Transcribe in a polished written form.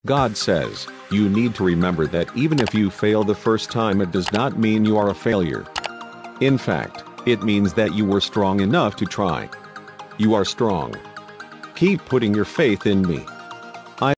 God says, you need to remember that even if you fail the first time, it does not mean you are a failure. In fact, it means that you were strong enough to try. You are strong. Keep putting your faith in me.